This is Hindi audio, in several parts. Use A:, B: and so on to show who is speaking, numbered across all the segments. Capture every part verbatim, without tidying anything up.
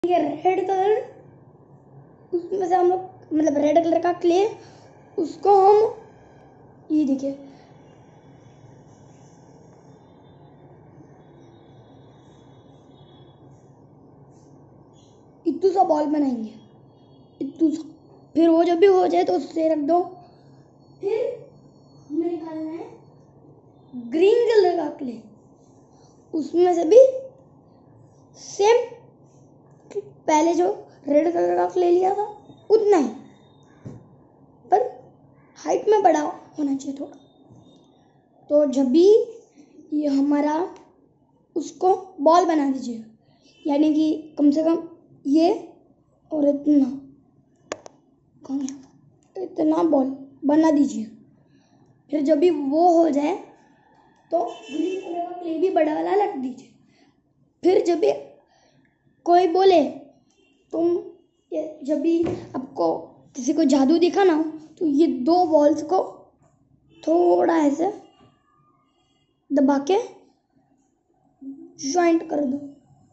A: ये रेड कलर, उसमें से हम लोग मतलब रेड कलर का क्ले, उसको हम ये देखिए इतू सा बॉल बनाएंगे, इतू सा। फिर वो जब भी हो जाए तो उससे रख दो। फिर हमें निकालना है ग्रीन कलर का क्ले, उसमें से भी सेम पहले जो रेड कलर का क्ले लिया था उतना ही, पर हाइट में बड़ा होना चाहिए थोड़ा। तो जब भी ये हमारा उसको बॉल बना दीजिए, यानी कि कम से कम ये और इतना इतना बॉल बना दीजिए। फिर जब भी वो हो जाए तो ग्रीन कलर का क्ले भी बड़ा वाला रख दीजिए। फिर जब भी कोई बोले तुम ये जब भी आपको किसी को जादू दिखाना हो तो ये दो बॉल्स को थोड़ा ऐसे दबा के जॉइंट कर दो।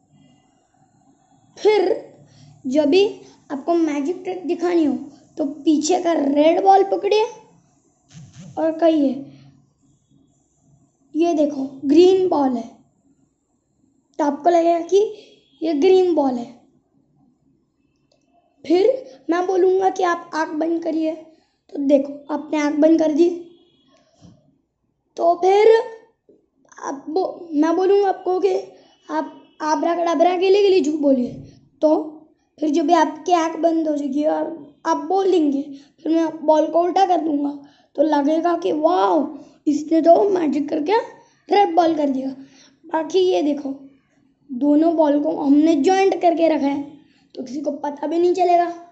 A: फिर जब भी आपको मैजिक ट्रिक दिखानी हो तो पीछे का रेड बॉल पकड़िए और कहिए ये देखो ग्रीन बॉल है, तो आपको लगेगा कि ये ग्रीन बॉल है। फिर मैं बोलूँगा कि आप आँख बंद करिए, तो देखो आपने आँख बंद कर दी। तो फिर आप बो, मैं बोलूँगा आपको कि आप आबरा कड़ाबरा के लिए के लिए झूठ बोलिए। तो फिर जब भी आपकी आँख बंद हो जाएगी और आप बोल देंगे, फिर मैं बॉल को उल्टा कर दूँगा, तो लगेगा कि वाह इसने तो मैजिक करके रेड बॉल कर दिया। बाकी ये देखो दोनों बॉल को हमने जॉइंट करके रखा है तो किसी को पता भी नहीं चलेगा।